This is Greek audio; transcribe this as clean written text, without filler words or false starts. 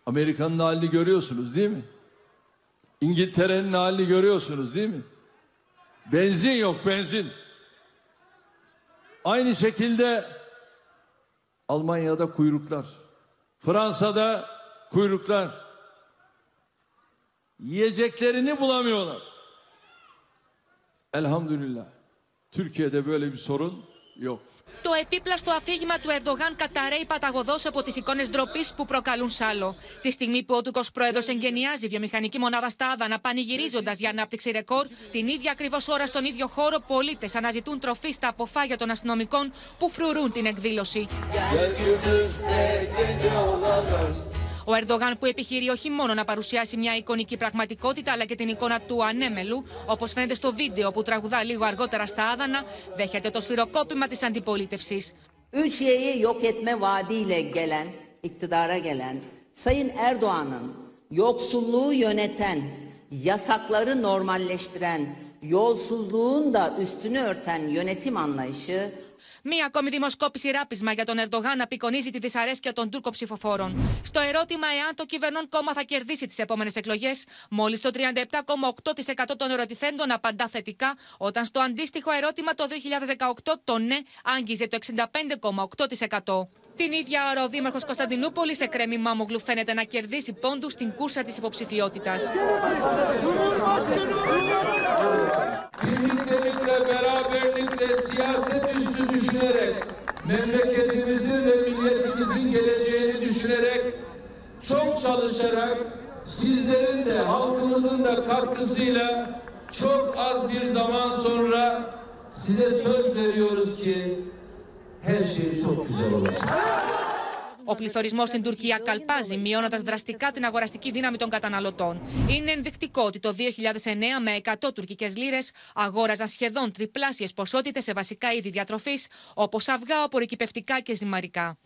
Amerika'nın halini görüyorsunuz değil mi? İngiltere'nin halini görüyorsunuz değil mi? Benzin yok, benzin. Aynı şekilde Almanya'da kuyruklar, Fransa'da kuyruklar. Yiyeceklerini bulamıyorlar. Elhamdülillah. Türkiye'de böyle bir sorun yok. Το επίπλαστο αφήγημα του Ερντογάν καταρρέει παταγωδώς από τις εικόνες ντροπής που προκαλούν σάλο. Τη στιγμή που ο Τούρκος πρόεδρος εγκαινιάζει βιομηχανική μονάδα στα Άδανα, πανηγυρίζοντας για ανάπτυξη ρεκόρ, την ίδια ακριβώς ώρα στον ίδιο χώρο πολίτες αναζητούν τροφή στα αποφάγια των αστυνομικών που φρουρούν την εκδήλωση. Ο Ερντογάν, που επιχειρεί όχι μόνο να παρουσιάσει μια εικονική πραγματικότητα, αλλά και την εικόνα του ανέμελου, όπως φαίνεται στο βίντεο που τραγουδά λίγο αργότερα στα Άδανα, δέχεται το σφυροκόπημα της αντιπολίτευσης. Ülkeyi yok etme vaadiyle gelen, iktidara gelen Sayın Erdoğan'ın yoksulluğu yöneten, yasakları normalleştiren, yolsuzluğun da üstünü örten yönetim anlayışı. Μία ακόμη δημοσκόπηση ράπισμα για τον Ερντογάν απεικονίζει τη δυσαρέσκεια των Τούρκων ψηφοφόρων. Στο ερώτημα εάν το κυβερνών κόμμα θα κερδίσει τις επόμενες εκλογές, μόλις το 37,8% των ερωτηθέντων απαντά θετικά, όταν στο αντίστοιχο ερώτημα το 2018 το ναι άγγιζε το 65,8%. Την ίδια ώρα ο δήμαρχος Κωνσταντινούπολης, Εκρέμ İmamoğlu, φαίνεται να κερδίσει πόντους στην κούρσα της υποψηφιότητας. Birliktelikle, beraberlikle, siyaset üstü düşünerek, memleketimizin ve milletimizin geleceğini düşünerek, çok çalışarak, sizlerin de halkımızın da katkısıyla çok az bir zaman sonra size söz veriyoruz ki her şey çok güzel olacak. Ο πληθωρισμός στην Τουρκία καλπάζει, μειώνοντας δραστικά την αγοραστική δύναμη των καταναλωτών. Είναι ενδεικτικό ότι το 2009 με 100 τουρκικές λίρες αγόραζαν σχεδόν τριπλάσιες ποσότητες σε βασικά είδη διατροφής, όπως αυγά, απορρικυπευτικά και ζυμαρικά.